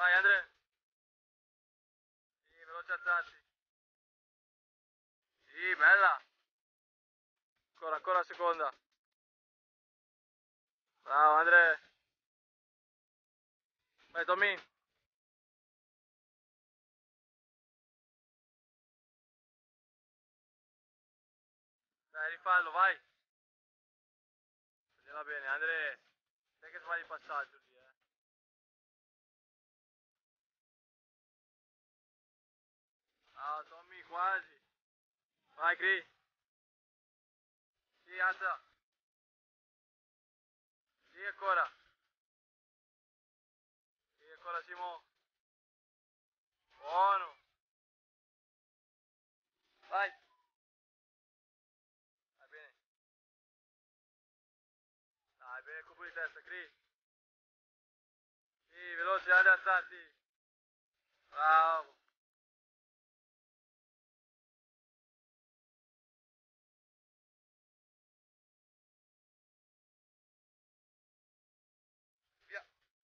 Vai Andre. Sì, veloce alzati. Sì, bella. Ancora seconda. Bravo Andre. Vai Tommy. Dai, rifallo, vai. Prendila bene, Andre. Sai che sbagli il passaggio lì, eh. Bravo Tommy, quasi. Vai Cri. Sì, alza. Sì, ancora. Sì, ancora Simo. Buono. Vai. Vai bene. Dai, bene il colpo di testa, Cri. Sì, veloce, Andre, alzati. Bravo. Via.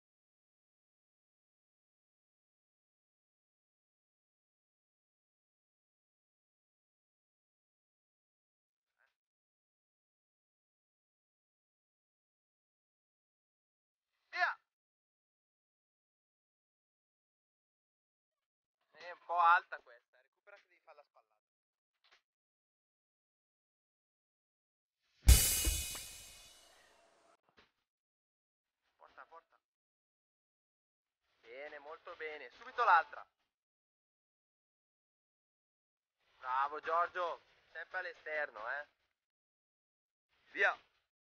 Via. È un po' alta questa, recupera che devi fare la spallata. Porta, porta. Bene, molto bene. Subito l'altra. Bravo Giorgio, sempre all'esterno, eh. Via.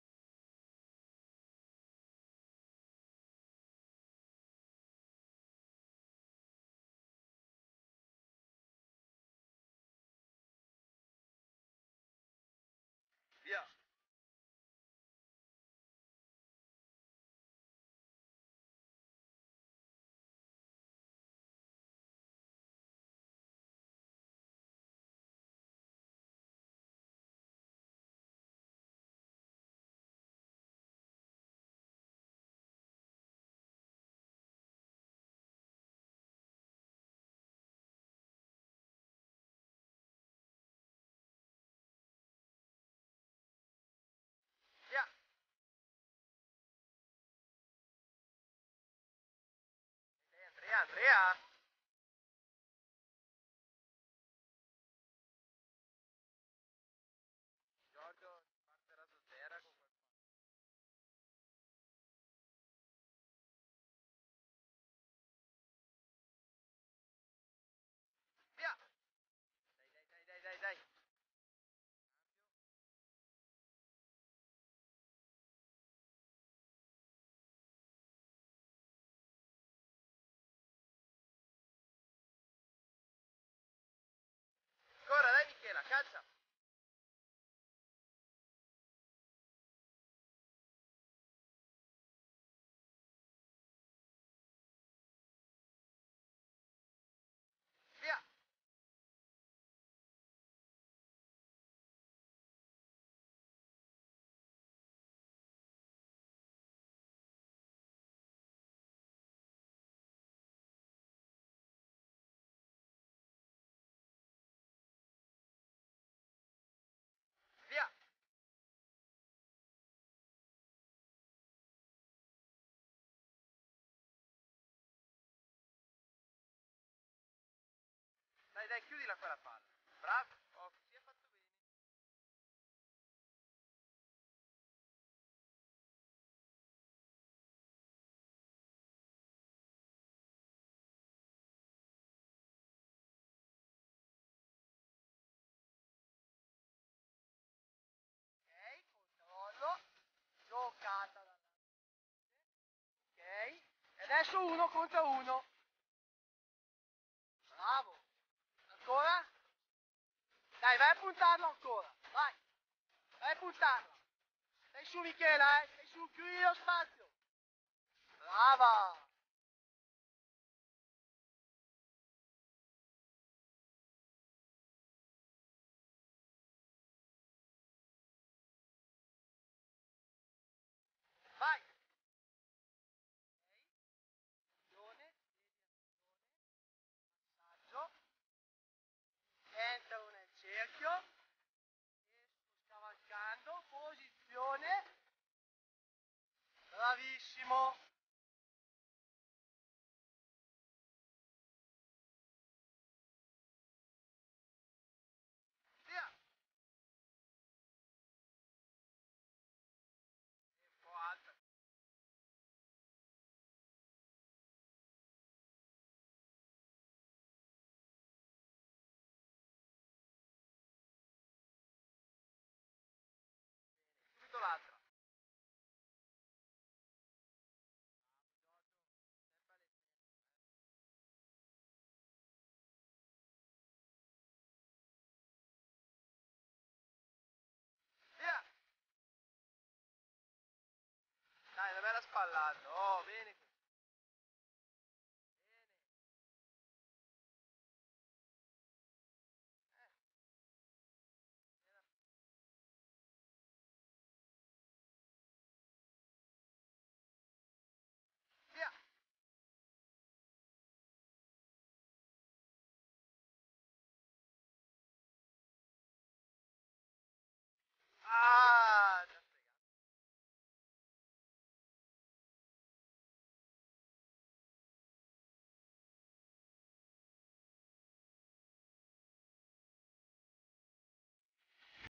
Via. Via. Andrea, Andrea. Giorgio, parte la terra con qualcosa. Via. Dai. Ancora, dai Michela, caccia. Via. Via. Dai, chiudila quella palla. Bravo. Oh, si è fatto bene. Ok, controllo. Giocata dalla. Ok. E adesso 1 contro 1. Bravo. Ancora? Dai, vai a puntarlo ancora. Vai a puntarlo. Stai su Michela, stai su, chiudi lo spazio. Brava. Vai. Attenzione. bravissimo. Via. E un po' alta. Subito l'altra. Sempre alle Via. Dai, non me la spallando. Oh, bene.